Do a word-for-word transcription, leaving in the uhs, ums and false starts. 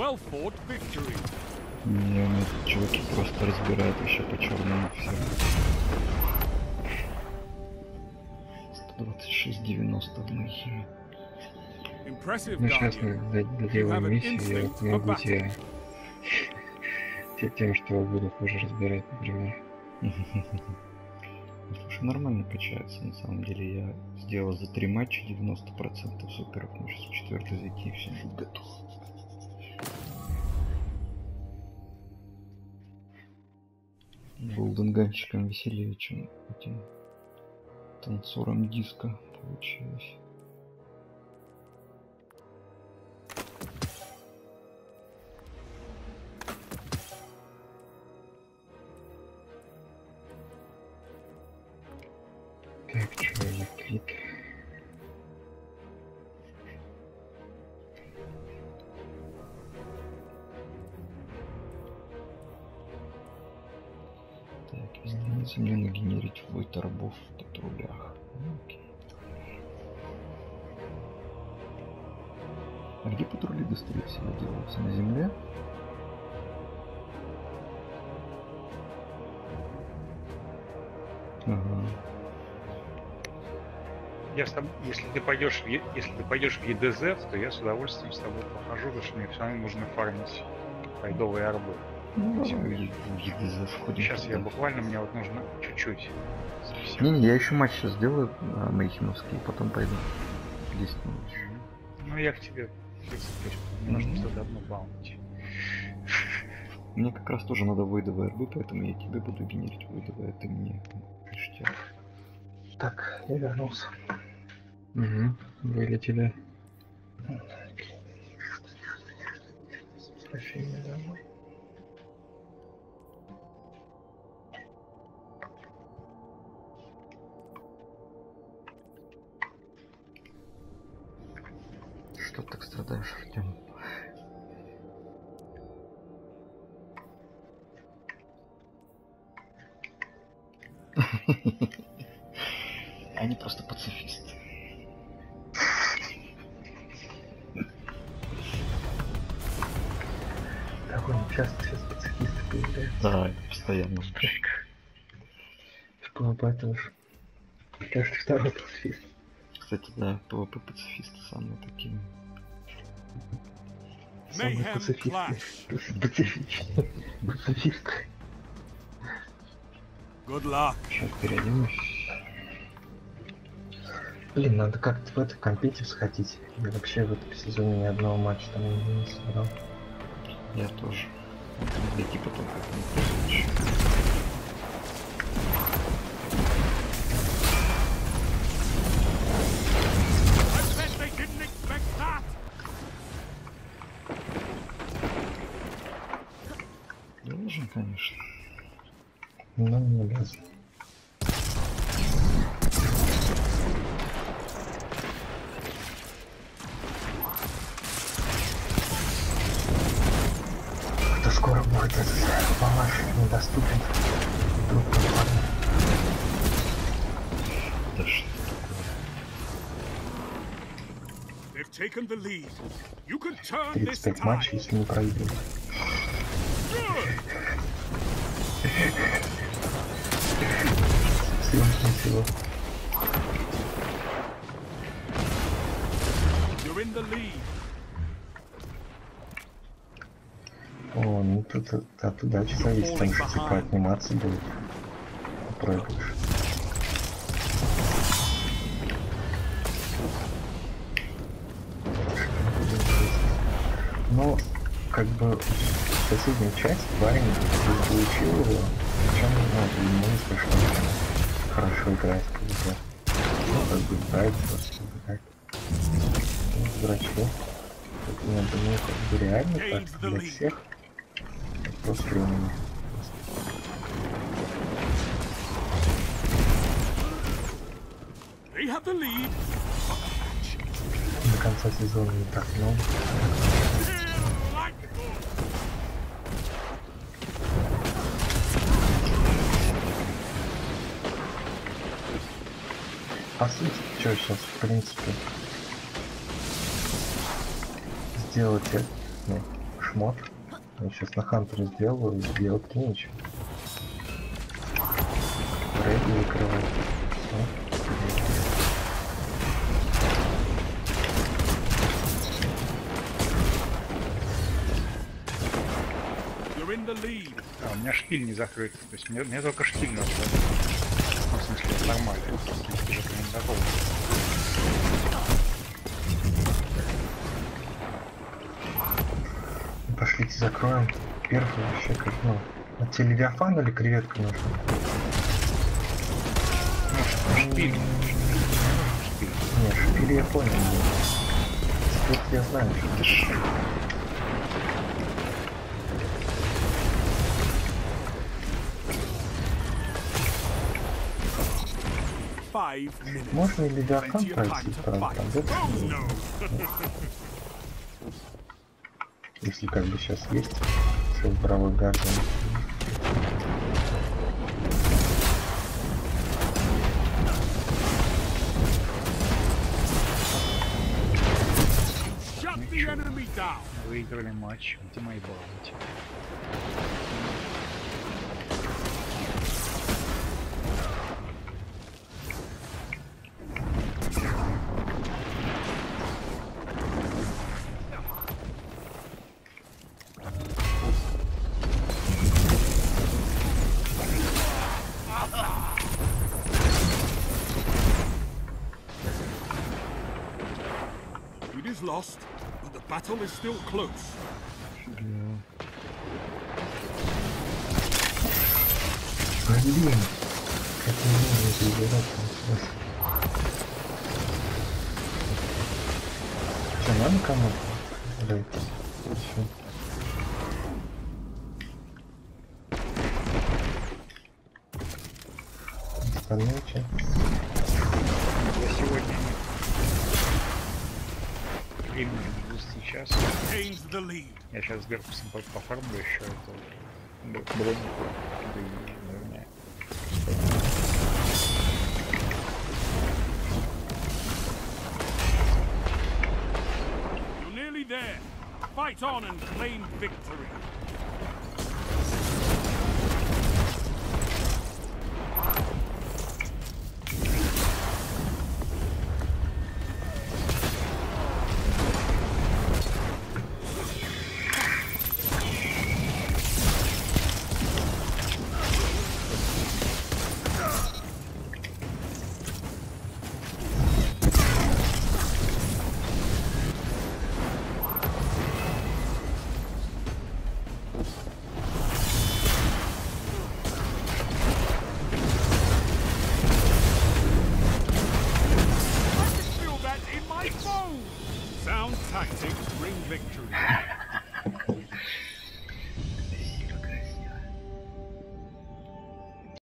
Не, ну, чуваки просто разбирают еще по черному все. сто двадцать шесть девяносто в моей химии. Ну сейчас мы доделаем миссию, я могу тебя тем, что буду хуже разбирать, например. Слушай, нормально качается, на самом деле. Я сделал за три матча девяносто процентов суперов. Ну, сейчас в четвертый зайти и все будет готово. Голденганчиком веселее, чем этим танцором диска получилось. Так, что я клик. Так, изменится мне нагенерить в бой торбов в патрулях. Окей. А где патрули быстрее всего делаются? На земле? Ага. Я с тобой, если ты пойдешь в, если ты пойдешь в и ди зет, то я с удовольствием с тобой похожу, потому что мне все равно нужно фармить райдовые арбы. Ну, давай, в и ди зет входим. Сейчас я буквально, мне вот нужно чуть-чуть. Не-не, я еще матч сейчас сделаю, а, мои химовские, потом пойду. десять минут. Ну я к тебе, в принципе, мне нужно что-то одно баунти. Мне как раз тоже надо войдовые арбы, поэтому я тебе буду генерить войдовые, а ты мне ништяк. Так, я вернулся. Угу, вылетели. Возвращение домой. Что ты так страдаешь, Артем? Они просто пацифисты. Такой часто сейчас пацифисты появляются. Да, постоянно. В пэ вэ пэ тоже. Каждый второй пацифист. Кстати, да, пэ вэ пэ пацифисты самые такие. Самые пацифисты. Пацифичные. Пацифисты. Сейчас переоденусь. Блин, надо как-то в этот компетив сходить. Я вообще в этом сезоне ни одного матча там не сыграл. Я тоже. Зайти потом как-нибудь. Должен, конечно. Но не обязан. Это скоро будет этот палаш недоступен. Вдруг попадет. Да что такое? тридцать пять матчей, если не проигрывать. Съемки всего. О, ну тут от, от удачи зависит, потому что типа анимации будет. Проигрыш. Но как бы соседнюю часть парень получил его, причем ну, ему не пришлось хорошо играть, как бы. Ну, как бы играть, просто играть. Ну, дурачок. Так, я думаю, как бы реально так для всех. Вопрос времени. До конца сезона не так много. По сути, что сейчас, в принципе, сделать, ну, шмот. Я сейчас на Хантере сделаю, и делать-то нечего. Рейд закрывать. А, у меня шпиль не закрыт. То есть мне, мне только шпиль надо. Ну, в смысле, нормально. Уже не готов. Пошлите закроем. Первый вообще как, ну, на тебе Левиафан или креветка нужна? Ну, шпиль. Шпиль. Не, шпиль я понял. Теперь я знаю, что это шпиль. Можно и Левиафан пройти, правда, там, да? Если как бы сейчас есть свой бравый гардиан. Выиграли матч. Где мои баланти? Lost, but the battle is still close. Блин, как не забирать там. Что, надо кому-то? Рейд. Все. Остальные че? Я сегодня времени сейчас. Я сейчас сверху пофармлю еще это броню. You're nearly there. Fight on and claim victory. Sound tactics bring victory.